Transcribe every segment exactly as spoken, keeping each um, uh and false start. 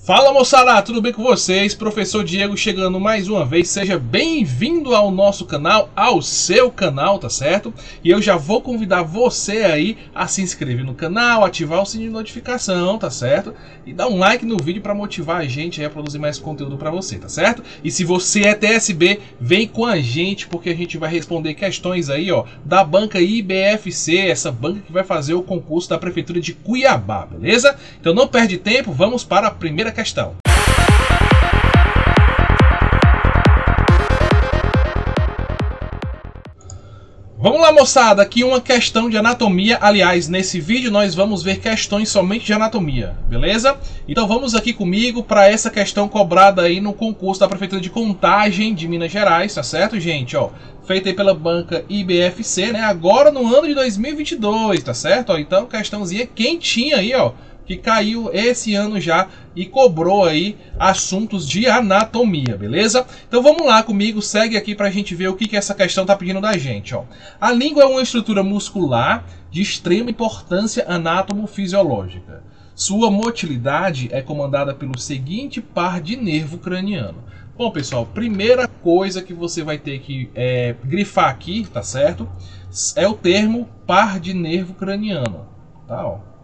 Fala moçada, tudo bem com vocês? Professor Diego chegando mais uma vez, seja bem-vindo ao nosso canal, ao seu canal, tá certo? E eu já vou convidar você aí a se inscrever no canal, ativar o sininho de notificação, tá certo? E dar um like no vídeo para motivar a gente aí a produzir mais conteúdo para você, tá certo? E se você é T S B, vem com a gente porque a gente vai responder questões aí, ó, da banca I B F C, essa banca que vai fazer o concurso da Prefeitura de Cuiabá, beleza? Então não perde tempo, vamos para a primeira questão. Vamos lá, moçada, aqui uma questão de anatomia. Aliás, nesse vídeo nós vamos ver questões somente de anatomia, beleza? Então vamos aqui comigo para essa questão cobrada aí no concurso da Prefeitura de Contagem de Minas Gerais, tá certo, gente? Ó, feita aí pela banca I B F C, né? Agora no ano de dois mil e vinte e dois, tá certo? Ó, então questãozinha quentinha aí, ó, que caiu esse ano já e cobrou aí assuntos de anatomia, beleza? Então vamos lá comigo, segue aqui pra gente ver o que, que essa questão tá pedindo da gente, ó. A língua é uma estrutura muscular de extrema importância anatomo-fisiológica. Sua motilidade é comandada pelo seguinte par de nervo craniano. Bom, pessoal, primeira coisa que você vai ter que é, grifar aqui, tá certo? É o termo par de nervo craniano, tá, ó.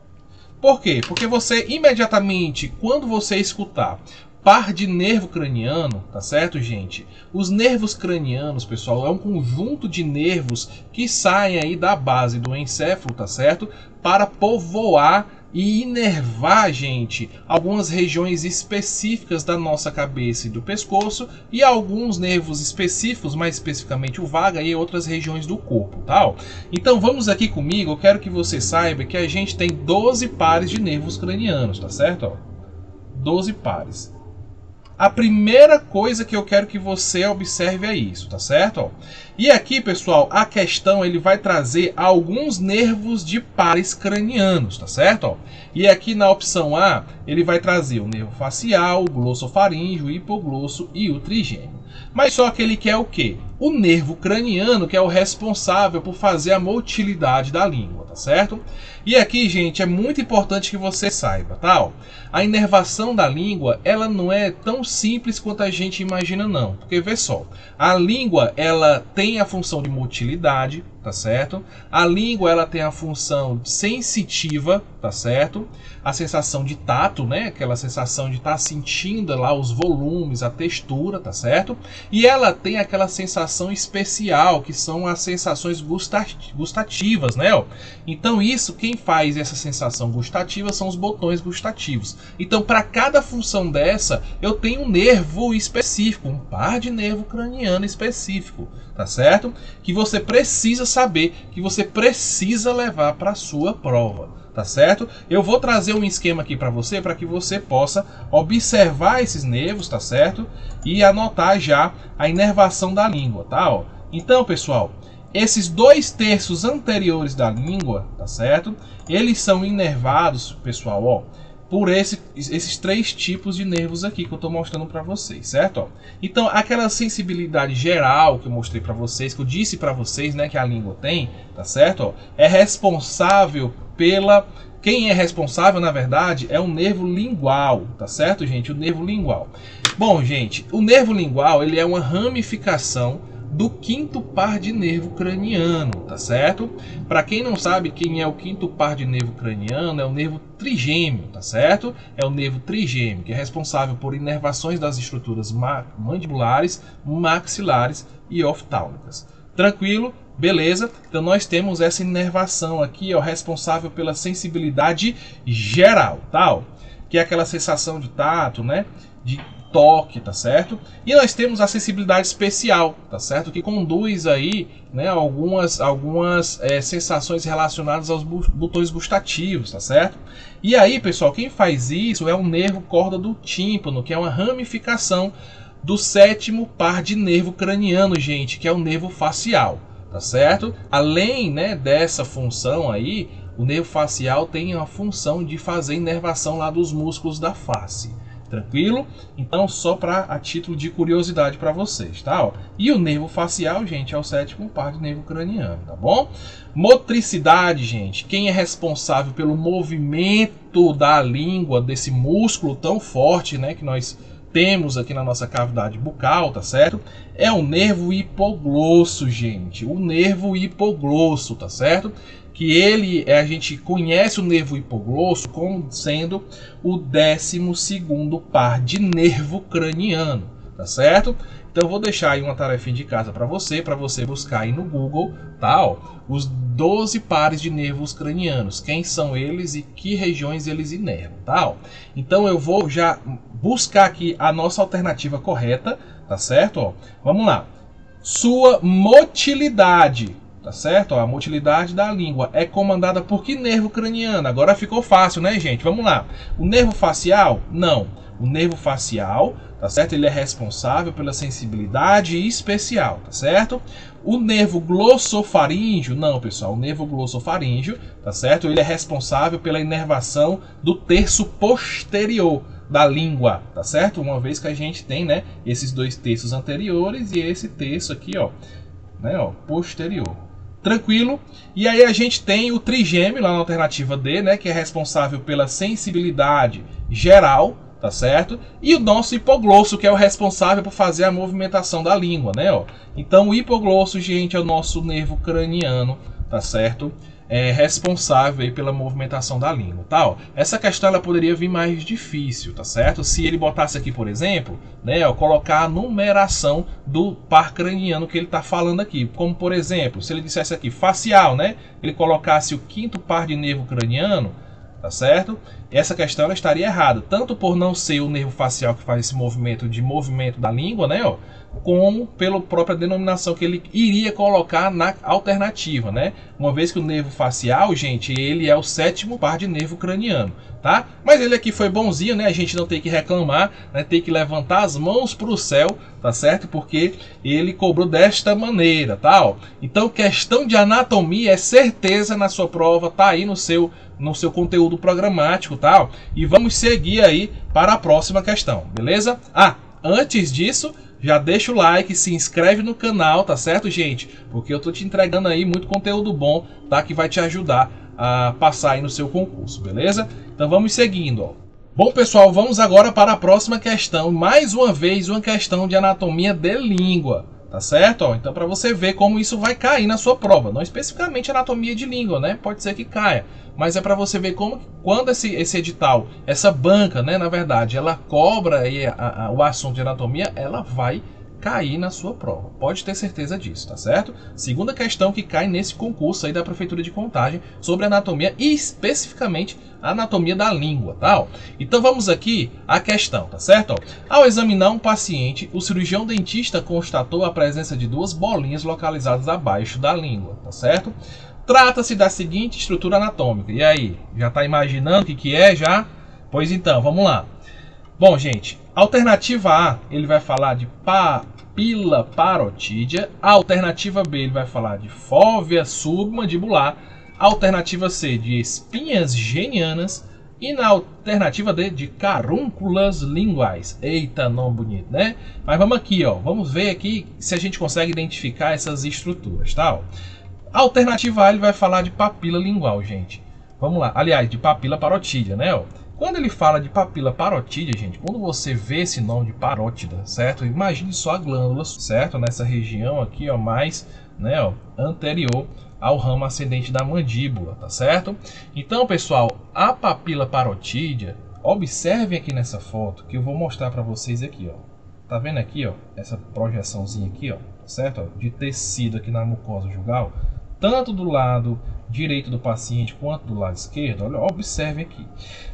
Por quê? Porque você imediatamente, quando você escutar par de nervo craniano, tá certo, gente? Os nervos cranianos, pessoal, é um conjunto de nervos que saem aí da base do encéfalo, tá certo? Para povoar e inervar, gente, algumas regiões específicas da nossa cabeça e do pescoço e alguns nervos específicos, mais especificamente o vago e outras regiões do corpo, tá? Então vamos aqui comigo, eu quero que você saiba que a gente tem doze pares de nervos cranianos, tá certo? doze pares. A primeira coisa que eu quero que você observe é isso, tá certo? E aqui, pessoal, a questão ele vai trazer alguns nervos de pares cranianos, tá certo? E aqui na opção A, ele vai trazer o nervo facial, o glossofaríngeo, o hipoglosso e o trigêmeo. Mas só que ele quer o quê? O nervo craniano, que é o responsável por fazer a motilidade da língua, tá certo? E aqui, gente, é muito importante que você saiba, tá? A inervação da língua, ela não é tão simples quanto a gente imagina, não. Porque, vê só, a língua, ela tem a função de motilidade, tá certo? A língua, ela tem a função sensitiva, tá certo? A sensação de tato, né? Aquela sensação de estar sentindo lá os volumes, a textura, tá certo? E ela tem aquela sensação especial, que são as sensações gustativas, né? Então isso, quem faz essa sensação gustativa são os botões gustativos. Então para cada função dessa, eu tenho um nervo específico, um par de nervo craniano específico, tá certo? Que você precisa saber, que você precisa levar para a sua prova. Tá certo? Eu vou trazer um esquema aqui para você, para que você possa observar esses nervos, tá certo? E anotar já a inervação da língua, tá? Ó. Então, pessoal, esses dois terços anteriores da língua, tá certo? Eles são inervados, pessoal, ó, por esse, esses três tipos de nervos aqui que eu estou mostrando para vocês, certo? Ó. Então, aquela sensibilidade geral que eu mostrei para vocês, que eu disse para vocês, né, que a língua tem, tá certo? Ó, é responsável pela... Quem é responsável, na verdade, é o nervo lingual, tá certo, gente? O nervo lingual. Bom, gente, o nervo lingual, ele é uma ramificação do quinto par de nervo craniano, tá certo? Para quem não sabe quem é o quinto par de nervo craniano, é o nervo trigêmeo, tá certo? É o nervo trigêmeo, que é responsável por inervações das estruturas mandibulares, maxilares e oftálmicas. Tranquilo? Beleza? Então nós temos essa inervação aqui, ó, responsável pela sensibilidade geral, tá? Que é aquela sensação de tato, né? De toque, tá certo? E nós temos a sensibilidade especial, tá certo? Que conduz aí, né, algumas, algumas é, sensações relacionadas aos botões gustativos, tá certo? E aí, pessoal, quem faz isso é o nervo corda do tímpano, que é uma ramificação do sétimo par de nervo craniano, gente, que é o nervo facial, tá certo? Além, né, dessa função aí, o nervo facial tem a função de fazer inervação lá dos músculos da face. Tranquilo? Então, só para a título de curiosidade para vocês, tá? Ó. E o nervo facial, gente, é o sétimo par de nervo craniano, tá bom? Motricidade, gente, quem é responsável pelo movimento da língua, desse músculo tão forte, né, que nós temos aqui na nossa cavidade bucal, tá certo? É o nervo hipoglosso, gente, o nervo hipoglosso, tá certo? Que ele, a gente conhece o nervo hipoglosso como sendo o décimo segundo par de nervo craniano, tá certo? Então eu vou deixar aí uma tarefinha de casa para você, para você buscar aí no Google, tá? Ó, os doze pares de nervos cranianos, quem são eles e que regiões eles inervam, tá? Ó, então eu vou já buscar aqui a nossa alternativa correta, tá certo? Ó, vamos lá. Sua motilidade. Tá certo? Ó, a motilidade da língua é comandada por que nervo craniano? Agora ficou fácil, né, gente? Vamos lá. O nervo facial? Não. O nervo facial, tá certo? Ele é responsável pela sensibilidade especial, tá certo? O nervo glossofaríngeo? Não, pessoal. O nervo glossofaríngeo, tá certo? Ele é responsável pela inervação do terço posterior da língua, tá certo? Uma vez que a gente tem, né, esses dois terços anteriores e esse terço aqui, ó, né, ó, posterior. Tranquilo? E aí a gente tem o trigêmeo lá na alternativa D, né, que é responsável pela sensibilidade geral, tá certo? E o nosso hipoglosso, que é o responsável por fazer a movimentação da língua, né, ó. Então o hipoglosso, gente, é o nosso nervo craniano, tá certo? É responsável aí pela movimentação da língua, tá? Ó, essa questão ela poderia vir mais difícil, tá certo? Se ele botasse aqui, por exemplo, né, ó, colocar a numeração do par craniano que ele está falando aqui, como por exemplo, se ele dissesse aqui facial, né, ele colocasse o quinto par de nervo craniano, tá certo? Essa questão ela estaria errada, tanto por não ser o nervo facial que faz esse movimento de movimento da língua, né, ó, como pela própria denominação que ele iria colocar na alternativa, né? Uma vez que o nervo facial, gente, ele é o sétimo par de nervo craniano, tá? Mas ele aqui foi bonzinho, né? A gente não tem que reclamar, né? Tem que levantar as mãos para o céu, tá certo? Porque ele cobrou desta maneira, tá? Ó, então, questão de anatomia é certeza na sua prova, tá aí no seu no seu conteúdo programático, tá? E vamos seguir aí para a próxima questão, beleza? Ah, antes disso, já deixa o like, se inscreve no canal, tá certo, gente? Porque eu tô te entregando aí muito conteúdo bom, tá? Que vai te ajudar a passar aí no seu concurso, beleza? Então vamos seguindo, ó. Bom, pessoal, vamos agora para a próxima questão. Mais uma vez, uma questão de anatomia de língua, tá certo? Ó, então para você ver como isso vai cair na sua prova. Não especificamente anatomia de língua, né? Pode ser que caia. Mas é para você ver como, quando esse, esse edital, essa banca, né, na verdade, ela cobra aí a, a, o assunto de anatomia, ela vai cair na sua prova. Pode ter certeza disso, tá certo? Segunda questão que cai nesse concurso aí da Prefeitura de Contagem sobre anatomia e especificamente a anatomia da língua, tá? Então vamos aqui à questão, tá certo? Ao examinar um paciente, o cirurgião dentista constatou a presença de duas bolinhas localizadas abaixo da língua, tá certo? Trata-se da seguinte estrutura anatômica. E aí, já está imaginando o que, que é já? Pois então, vamos lá. Bom, gente, alternativa A, ele vai falar de papila parotídea. A alternativa B, ele vai falar de fóvea submandibular. A alternativa C, de espinhas genianas. E na alternativa D, de carúnculas linguais. Eita, nome bonito, né? Mas vamos aqui, ó. Vamos ver aqui se a gente consegue identificar essas estruturas, tá? Ó. A alternativa A, ele vai falar de papila lingual, gente. Vamos lá. Aliás, de papila parotídea, né? Ó. Quando ele fala de papila parotídea, gente, quando você vê esse nome de parótida, certo? Imagine só a glândula, certo? Nessa região aqui, ó, mais, né, ó, anterior ao ramo ascendente da mandíbula, tá certo? Então, pessoal, a papila parotídea, observem aqui nessa foto que eu vou mostrar para vocês aqui, ó. Tá vendo aqui, ó, essa projeçãozinha aqui, ó, certo? Ó, de tecido aqui na mucosa jugal, tanto do lado direito do paciente quanto do lado esquerdo. Olha, observem aqui.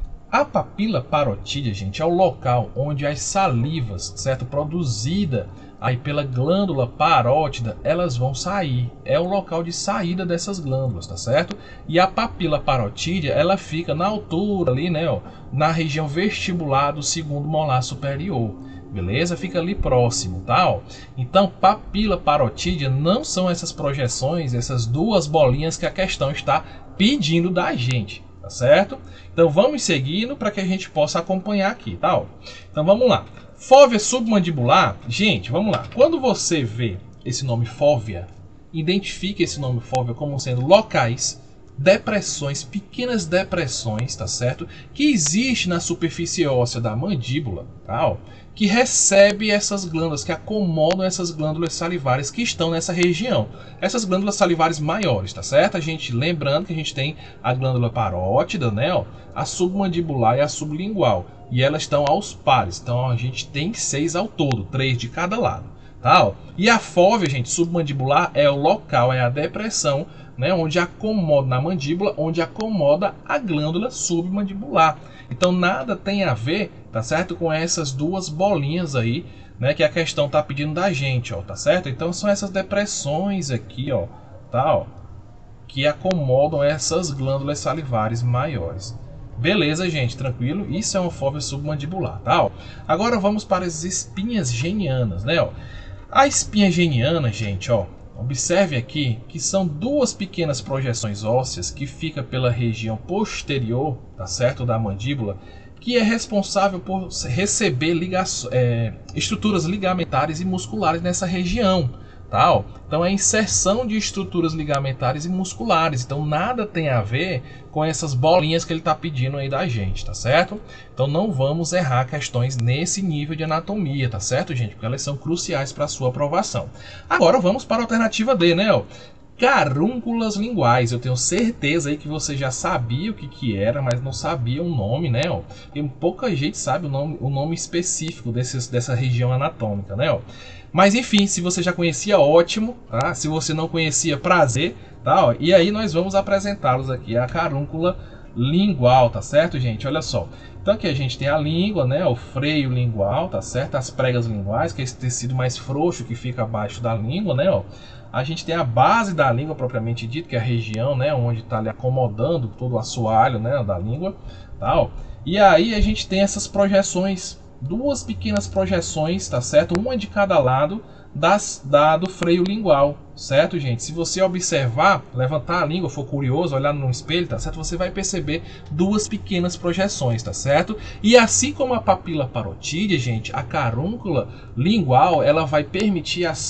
A papila parotídea, gente, é o local onde as salivas, certo, produzida aí pela glândula parótida, elas vão sair. É o local de saída dessas glândulas, tá certo? E a papila parotídea, ela fica na altura ali, né, ó, na região vestibular do segundo molar superior. Beleza? Fica ali próximo, tá? Ó. Então, papila parotídea não são essas projeções, essas duas bolinhas que a questão está pedindo da gente. tá certo? Então vamos seguindo para que a gente possa acompanhar aqui, tá? Ó. Então vamos lá. Fóvea submandibular, gente, vamos lá. Quando você vê esse nome fóvea, identifique esse nome fóvea como sendo locais, depressões, pequenas depressões, tá certo? Que existe na superfície óssea da mandíbula, tá? Ó, que recebe essas glândulas, que acomodam essas glândulas salivares que estão nessa região. Essas glândulas salivares maiores, tá certo? A gente, lembrando que a gente tem a glândula parótida, né? Ó, a submandibular e a sublingual. E elas estão aos pares. Então a gente tem seis ao todo, três de cada lado, tá? Ó, e a fóvea, gente, submandibular é o local, é a depressão, né? Onde acomoda na mandíbula, onde acomoda a glândula submandibular. Então nada tem a ver, tá certo, com essas duas bolinhas aí, né, que a questão tá pedindo da gente, ó, tá certo? Então são essas depressões aqui, ó, tá, ó, que acomodam essas glândulas salivares maiores. Beleza, gente, tranquilo? Isso é uma fóvea submandibular, tá? Ó. Agora vamos para as espinhas genianas, né, ó. A espinha geniana, gente, ó, observe aqui que são duas pequenas projeções ósseas que ficam pela região posterior, tá certo, da mandíbula, que é responsável por receber ligações, é, estruturas ligamentares e musculares nessa região, tá? Ó. Então é a inserção de estruturas ligamentares e musculares. Então nada tem a ver com essas bolinhas que ele está pedindo aí da gente, tá certo? Então não vamos errar questões nesse nível de anatomia, tá certo, gente? Porque elas são cruciais para a sua aprovação. Agora vamos para a alternativa D, né? Ó. Carúnculas linguais. Eu tenho certeza aí que você já sabia o que, que era, mas não sabia o nome, né? Ó. E pouca gente sabe o nome, o nome específico desses, dessa região anatômica, né? Ó. Mas enfim, se você já conhecia, ótimo, tá? Se você não conhecia, prazer, tá? Ó. E aí nós vamos apresentá-los aqui, a carúncula lingual, tá certo, gente? Olha só. Então aqui a gente tem a língua, né? O freio lingual, tá certo? As pregas linguais, que é esse tecido mais frouxo que fica abaixo da língua, né? Ó. A gente tem a base da língua propriamente dito, que é a região, né, onde está ali acomodando todo o assoalho, né, da língua, tal. E aí a gente tem essas projeções, duas pequenas projeções, tá certo? Uma de cada lado das, da, do freio lingual, certo, gente? Se você observar, levantar a língua, for curioso, olhar no espelho, tá certo? Você vai perceber duas pequenas projeções, tá certo? E assim como a papila parotídea, gente, a carúncula lingual, ela vai permitir a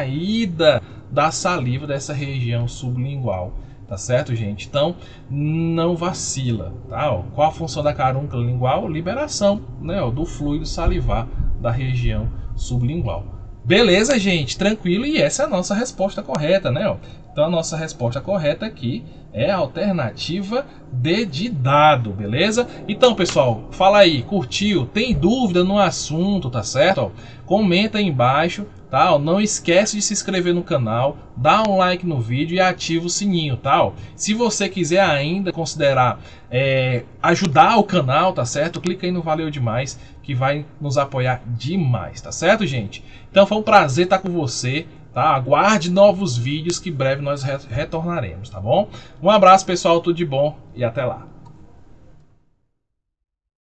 saída da saliva dessa região sublingual, tá certo, gente? Então não vacila, tá? Ó, qual a função da carúncula lingual? Liberação, né, ó, do fluido salivar da região sublingual. Beleza, gente? Tranquilo? E essa é a nossa resposta correta, né? Ó. Então a nossa resposta correta aqui é a alternativa D de dado, beleza? Então, pessoal, fala aí, curtiu? Tem dúvida no assunto, tá certo? Ó, comenta aí embaixo, tá? Ó, não esquece de se inscrever no canal, dá um like no vídeo e ativa o sininho, tá? Ó, se você quiser ainda considerar é, ajudar o canal, tá certo? Clica aí no Valeu Demais, que vai nos apoiar demais, tá certo, gente? Então foi um prazer estar com você. Tá? Aguarde novos vídeos que breve nós retornaremos, tá bom? Um abraço, pessoal, tudo de bom e até lá.